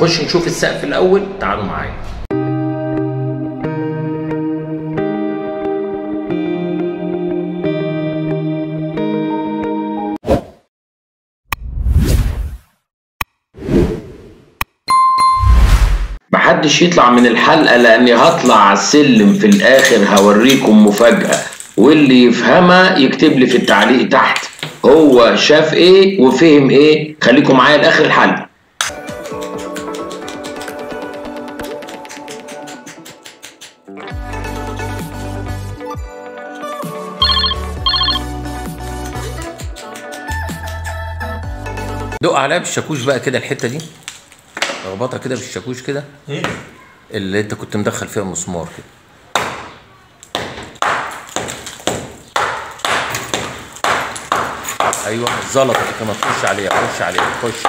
نخش نشوف السقف الاول، تعالوا معايا. محدش يطلع من الحلقة لاني هطلع على السلم في الاخر هوريكم مفاجأة، واللي يفهمها يكتب لي في التعليق تحت هو شاف ايه وفهم ايه. خليكم معايا لاخر الحلقة. دق عليها بالشاكوش بقى كده الحتة دي، اخبطها كده بالشاكوش كده. ايه اللي انت كنت مدخل فيها مسمار كده. ايوه الزلطه دي كمان، تخش عليها خش عليها خش.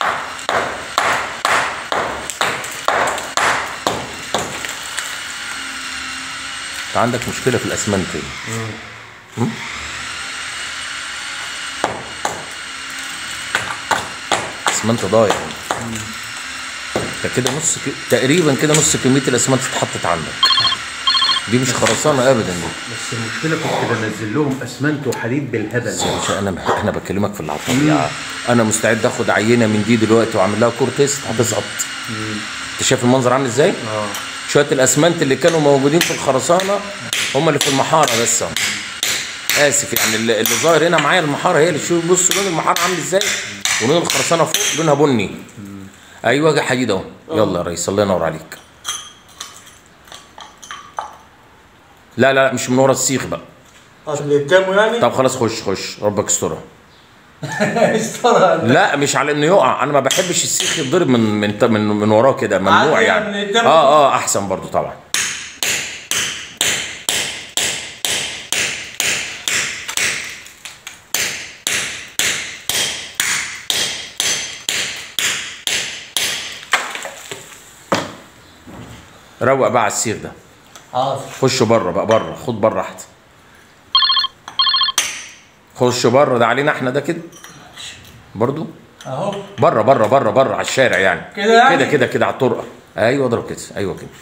انت عندك مشكله في الاسمنت دي. الاسمنت ضايع. انت كده تقريبا كده نص كميه الاسمنت اتحطت عندك. دي مش خرسانه ابدا دي. بس المشكله كنت بنزل لهم اسمنت وحديد بالهبل. انا بكلمك في الطبيعه. انا مستعد اخد عينه من دي دلوقتي واعمل لها كور تيست هتسقط. انت شايف المنظر عامل ازاي؟ شويه الاسمنت اللي كانوا موجودين في الخرسانه هم اللي في المحاره بس. اسف يعني اللي ظاهر هنا معايا المحاره هي اللي. شوف بص لون المحاره عامل ازاي ولون الخرسانه فوق لونها بني. ايوه حديد اهو. يلا يا ريس الله ينور عليك. لا لا مش من ورا السيخ بقى. اللي قدامه يعني. طب خلاص خش ربك استرها. استرها. لا مش على انه يقع، انا ما بحبش السيخ يتضرب من وراه كده، ممنوع يعني. احسن برضو طبعا. روق بقى على السيخ ده. خش بره بقى، بره خد بره احسن. خش بره ده علينا احنا ده كده برضو اهو. بره على الشارع يعني. كده يعني؟ كده على الطرقه. ايوه اضرب كده. ايوه كده.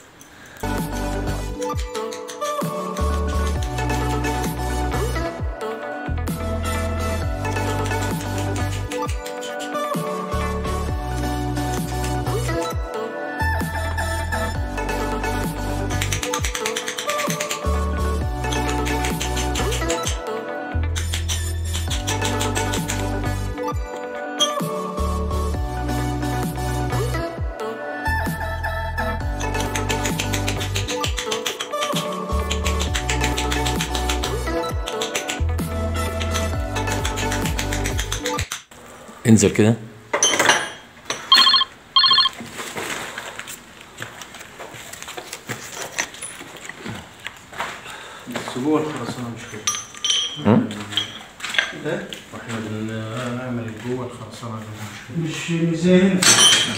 انزل كده. بس جوه الخرسانه مش كده. كده واحنا بنعمل جوه الخرسانه مش زي هنا.